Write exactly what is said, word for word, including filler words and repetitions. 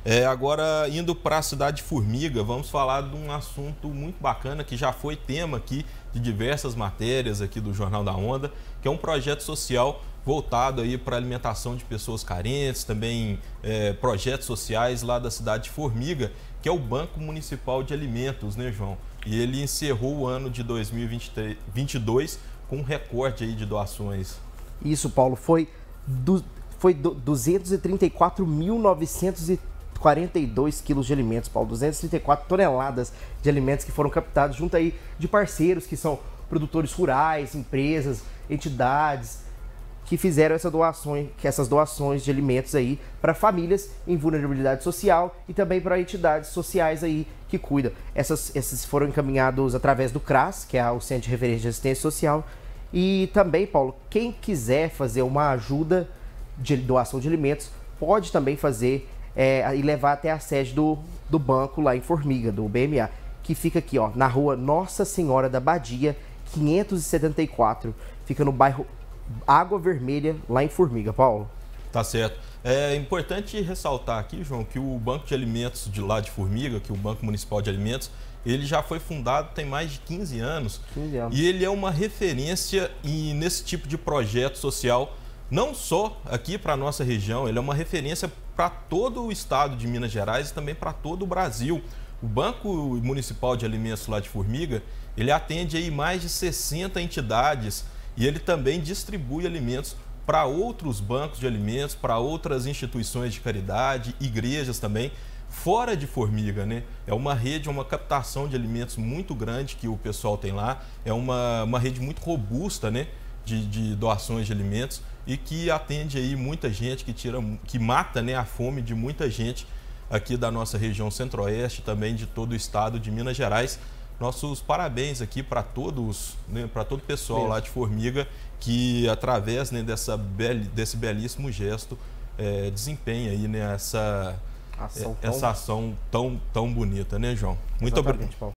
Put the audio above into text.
É, agora, indo para a cidade de Formiga, vamos falar de um assunto muito bacana que já foi tema aqui de diversas matérias aqui do Jornal da Onda, que é um projeto social voltado aí para a alimentação de pessoas carentes, também é, projetos sociais lá da cidade de Formiga, que é o Banco Municipal de Alimentos, né, João? E ele encerrou o ano de dois mil e vinte e dois com um recorde aí de doações. Isso, Paulo, foi, du foi duzentos e trinta e quatro mil novecentos e quarenta e dois quilos de alimentos, Paulo, duzentas e trinta e quatro toneladas de alimentos que foram captados junto aí de parceiros que são produtores rurais, empresas, entidades que fizeram essa doações, que essas doações de alimentos aí para famílias em vulnerabilidade social e também para entidades sociais aí que cuidam. Essas, esses foram encaminhados através do CRAS, que é o Centro de Referência de Assistência Social, e também, Paulo, quem quiser fazer uma ajuda de doação de alimentos pode também fazer É, e levar até a sede do, do banco lá em Formiga, do B M A, que fica aqui, ó, na rua Nossa Senhora da Badia, quinhentos e setenta e quatro, fica no bairro Água Vermelha, lá em Formiga, Paulo. Tá certo. É importante ressaltar aqui, João, que o Banco de Alimentos de lá de Formiga, que é o Banco Municipal de Alimentos, ele já foi fundado tem mais de quinze anos, quinze anos. E ele é uma referência em, nesse tipo de projeto social, não só aqui para a nossa região, ele é uma referência para todo o estado de Minas Gerais e também para todo o Brasil. O Banco Municipal de Alimentos lá de Formiga, ele atende aí mais de sessenta entidades e ele também distribui alimentos para outros bancos de alimentos, para outras instituições de caridade, igrejas também, fora de Formiga, né? É uma rede, uma captação de alimentos muito grande que o pessoal tem lá, é uma, uma rede muito robusta, né? De, de doações de alimentos e que atende aí muita gente, que tira, que mata, né, a fome de muita gente aqui da nossa região centro-oeste, também de todo o estado de Minas Gerais. Nossos parabéns aqui para todos, né, para todo o pessoal Mesmo. lá de Formiga que através, né, dessa bel, desse belíssimo gesto é, desempenha aí, né, essa ação, essa tão... ação tão, tão bonita, né, João? Muito obrigado.